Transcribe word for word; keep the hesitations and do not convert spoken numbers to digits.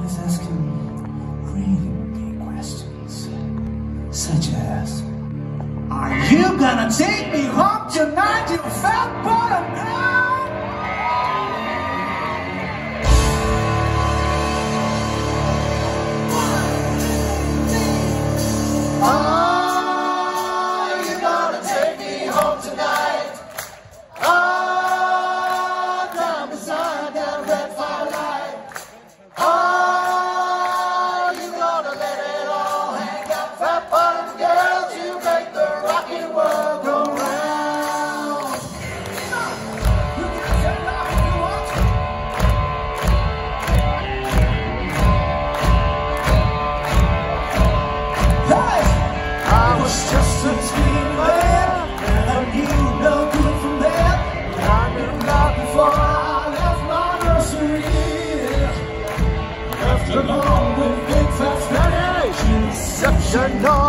starts asking really big questions, such as, are you gonna take me home tonight, you fat bottom girl? Are you gonna take me home tonight? Oh, down beside that red firelight. Are you gonna let it all hang out? Fat bottom girls, you make the rockin' world go round. You can say that if you want to. Hey! I was just a teen man, and I knew no good from bad. I knew not before I left my nursery. Left alone with big fat Spanish. Exceptional.